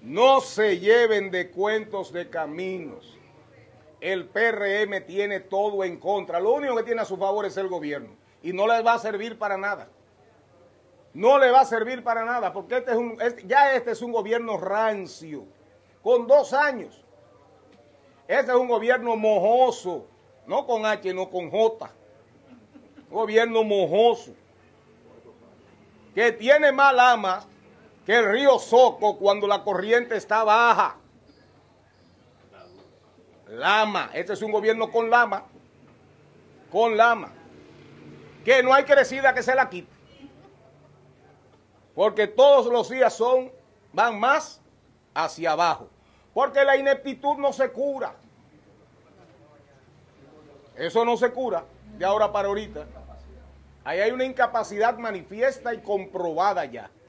No se lleven de cuentos de caminos. El PRM tiene todo en contra. Lo único que tiene a su favor es el gobierno. Y no les va a servir para nada. No le va a servir para nada, porque este es un gobierno rancio, con 2 años. Este es un gobierno mojoso, no con H, no con J. Un gobierno mojoso, que tiene más lama que el río Soco cuando la corriente está baja. Lama, este es un gobierno con lama, que no hay crecida que se la quite. Porque todos los días van más hacia abajo. Porque la ineptitud no se cura. Eso no se cura de ahora para ahorita. Ahí hay una incapacidad manifiesta y comprobada ya.